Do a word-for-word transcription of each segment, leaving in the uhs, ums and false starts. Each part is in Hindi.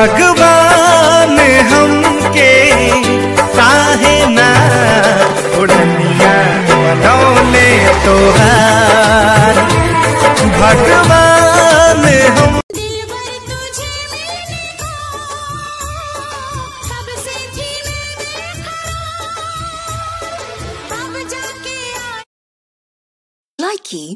भगवान हमके काहे ना उड़निया बनौले तोहार। भगवान हम लाइकी।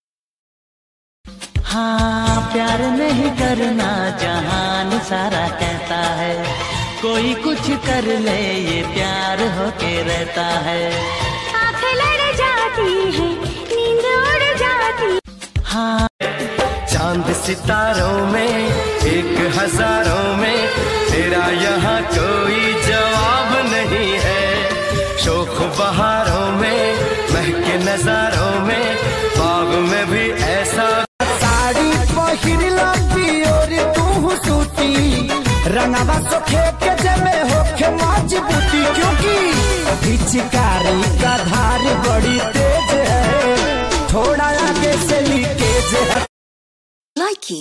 हाँ प्यार नहीं करना जहान सारा कहता है, कोई कुछ कर ले ये प्यार होके रहता है। आँखें लड़ जाती है, नींद उड़ जाती। हाँ चांद सितारों में एक हजारों में तेरा यहाँ कोई जवाब नहीं है। शोख बहारों में महके नजारों में बाग में भी ऐसा। साड़ी पहिरला पियोर तू सूती रंगवा सोखे के जमे होके मजबूती, क्योंकि पिचकारी का धार बड़ी तेज है, थोड़ा आगे से लीकेज है। लाइकी।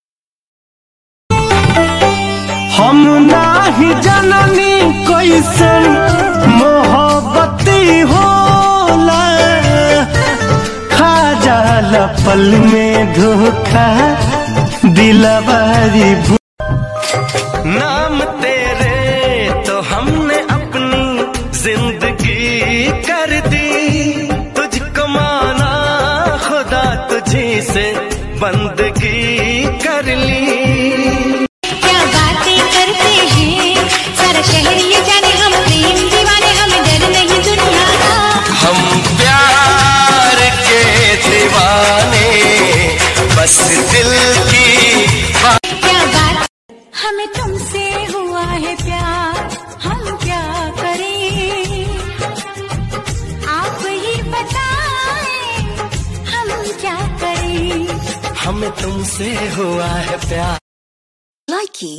हम नाही जननी कैसन मोहब्बती होला, खा जाला पल में धोखा दिलवारी। नाम तेरे तो हमने अपनी जिंदगी कर दी, तुझको माना खुदा तुझी से बंदगी कर ली। क्या बातें करते हैं सारा शहर ये जाने, हम प्रेम दीवाने हमें डर नहीं दुनिया का। हम प्यार के दीवाने बस दिल की बात। क्या बात हमें तुमसे हुआ है प्यार, हम क्या करें आप ही बताएं, हम क्या करें। हमें तुमसे हुआ है प्यार। लाइकी।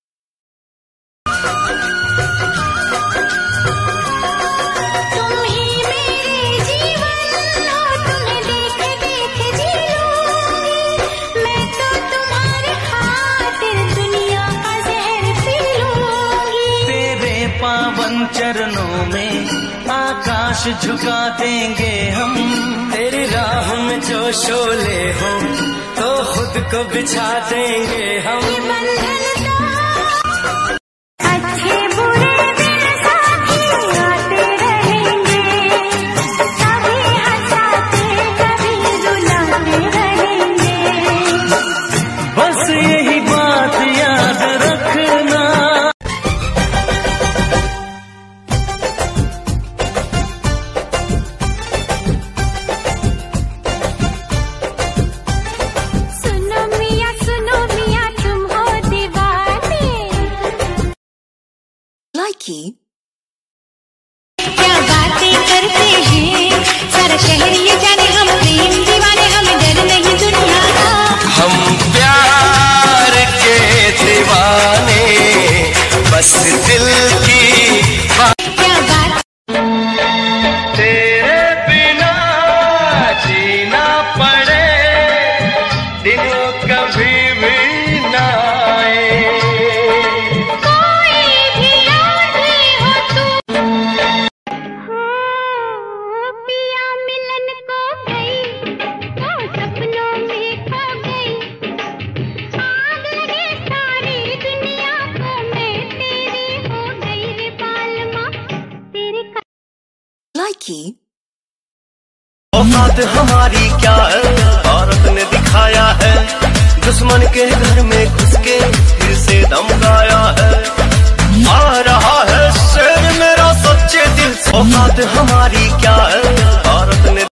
तुम ही मेरे जीवन हो, तुम्हें देख देख जी लूंगी, मैं तो तुम्हारे खातिर दुनिया का जहर पी लूंगी। तेरे पावन चरणों में आकाश झुका देंगे हम, तेरी राह में जो शोले हो तो खुद को बिछा देंगे हम। अच्छे बुरे दिन साथी आते रहेंगे, कभी हंसाते कभी रुलाते रहेंगे। बस यही बात याद रखना। सुनो मियाँ सुनो मियाँ तुम हो दीवाने। लाइकी। क्या बातें करते हैं सारा शहर ये जाने, हम प्रेम दीवाने हमें डर नहीं दुनिया का। हम प्यार के दीवाने बस दिल की बात। क्या बात तेरे बिना जीना पड़े दिन कभी भी ना आए। कोई भी आती हो तू। पिया मिलन को गई, वो सपनों में खो गई, आग लगे सारी दुनिया को, मैं तेरी हो गई रे बालमा तेरे का। लाइकी। औकात हमारी क्या है भारत ने दिखाया है, दुश्मन के घर में घुस के फिर से धमकाया है। आ रहा है शेर मेरा सच्चे दिल से। औकात हमारी क्या है